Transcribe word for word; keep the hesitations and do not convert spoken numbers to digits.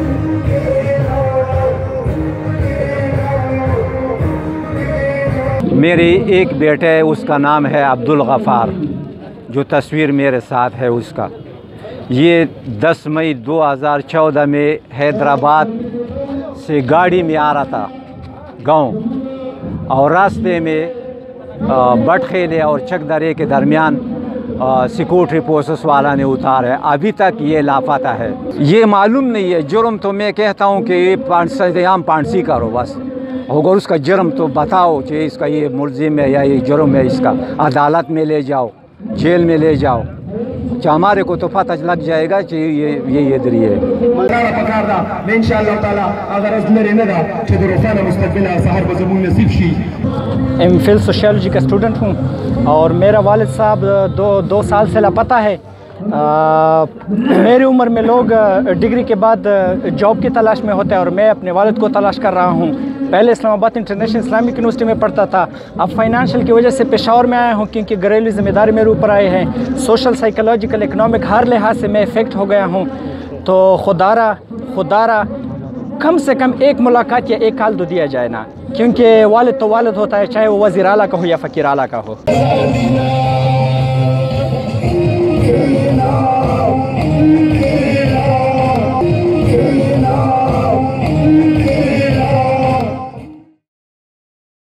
میری ایک بیٹے ہے، اس کا نام ہے عبدالغفار، جو تصویر میرے ساتھ ہے اس کا۔ یہ دس مئی دو ہزار چودہ میں حیدرآباد سے گاڑی میں آ رہا تھا گاؤں، اور راستے میں بٹ خیلے اور چک درے کے درمیان سیکورٹی فورسز والا نے اتارا ہے۔ ابھی تک یہ لاپتہ ہے۔ یہ معلوم نہیں ہے، جرم تو میں کہتا ہوں کہ یہ سیام پانسی کرو بس، اگر اس کا جرم تو بتاؤ کہ اس کا یہ ملزم ہے یا یہ جرم ہے، اس کا عدالت میں لے جاؤ، جیل میں لے جاؤ، ہمارے کو تو پتہ لگ جائے گا کہ یہ یہ ادھر ہے۔ میں انشاءاللہ تعالی اگر از میرے نہ کہ روشانہ مستقبل سحر کو زمون نصیب شی۔ ایم فل سوشیالوجی کا اسٹوڈنٹ ہوں، اور میرا والد صاحب دو دو سال سے لاپتہ ہے۔ میری عمر میں لوگ ڈگری کے بعد جاب کی تلاش میں ہوتے ہیں، اور میں اپنے والد کو تلاش کر رہا ہوں۔ پہلے اسلام آباد انٹرنیشنل اسلامک یونیورسٹی میں پڑھتا تھا، اب فائنانشل کی وجہ سے پشاور میں آیا ہوں، کیونکہ گھریلو ذمہ داری میرے اوپر آئے ہیں۔ سوشل سائیکولوجیکل اکنامک ہر لحاظ سے میں افیکٹ ہو گیا ہوں۔ تو خدا را خدا را کم سے کم ایک ملاقات یا ایک کال تو دیا جائے نا، کیونکہ والد تو والد ہوتا ہے، چاہے وہ وزیر اعلیٰ کا ہو یا فقیر اعلیٰ کا ہو۔